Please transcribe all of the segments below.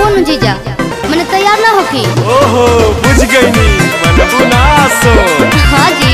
तबो न जीजा मैंने तैयार ना होकी। ओहो बुझ गई नी मन बुनासो। हाँ जी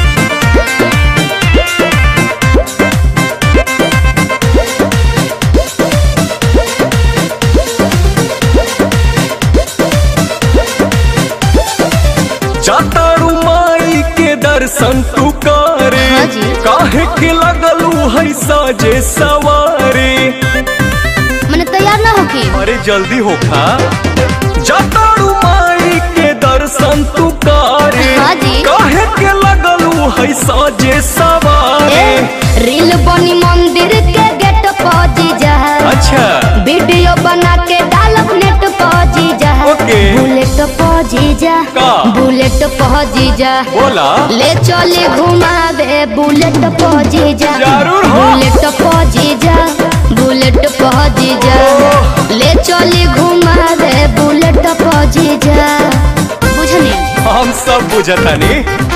जातारू माई के दर्शन तू करे। हाँ जी। काहे के लगलू है साजे सवारे। मैंने तैयार ना होकी। अरे जल्दी होखा जातारू माई के दर्शन तू करे। हाँ जी। काहे के लगलू है साजे सवारे। रील बनी मंदिर के गेट पर जीजा। अच्छा वीडियो बना के डालब नेट पर जीजा। ओके। बुलेट पर जीजा का? बुलेट पर जीजा बोला ले चले घुमावे बुलेट पर जीजा। जरूर हो। बुलेट पर जीजा बुलेट पर जीजा ले चले घुमावे बुलेट पर जीजा। बुझनी हम सब बुझतानी।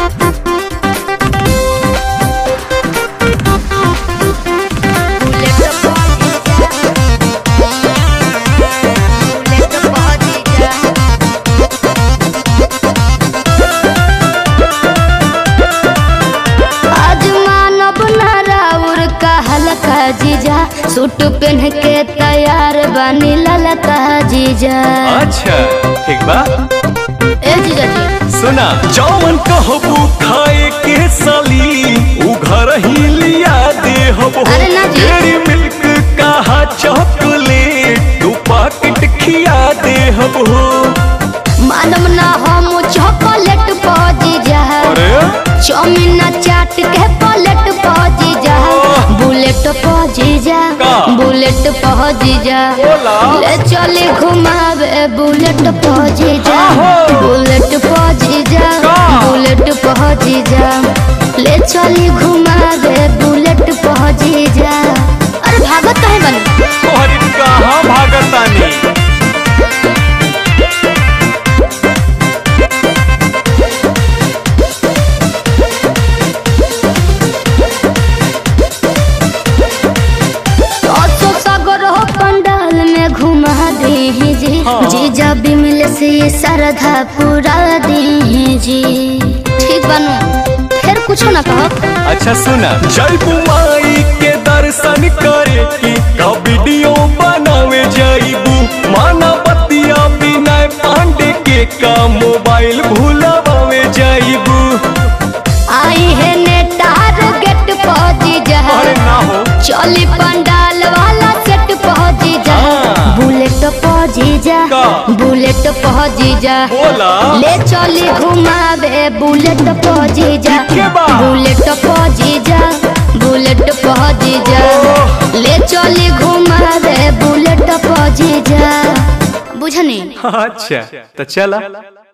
जीजा सूट पहन के तैयार बनी ललका जीजा। अच्छा ठीक बा। ए जीजा जी सुना जौन कहबू खाए के साली उ घर ही लिया दे हबो। अरे ना जी। डेरी मिल्क कहा चॉकलेट तू पैकेट खिया दे हबो। मालूम ना हम चॉकलेट पा जीजा। अरे चाउमीन चाट के प्लेट पा जीजा। बुलेट पा जीजा का? बुलेट पा जीजा बोला। ले चले घुमावे बुलेट पा जीजा। आहो। बुलेट पा जीजा का? बुलेट पा जीजा ले चले घुमावे बुलेट पा जीजा। अरे भागत काहे बनी। तोहरी कहाँ भागतानी। हाँ। जीजा बिमल से श्रद्धा पूरा दी जी। ठीक बनू फिर कुछ ना कहो। अच्छा सुना जयबू माई के दर्शन करे की का वीडियो बनावे जाइबू। माना बतिया बिना पांडे के का मोबाइल भूलावे जाइबू। आई है नेटार गेट पहुंची जा। अरे ना हो चली पंडाल वाला सेट पहुंची जा। बुलेट पहुंची जा का? बुलेट पहुंची जा बोला ले चली घुमावे बुलेट पहुंची जा। के बा? बुलेट पहुंची जा बुलेट पहुंची जा ले चली घुमावे बुलेट पहुंची जा। बुझनी अच्छा तो चला।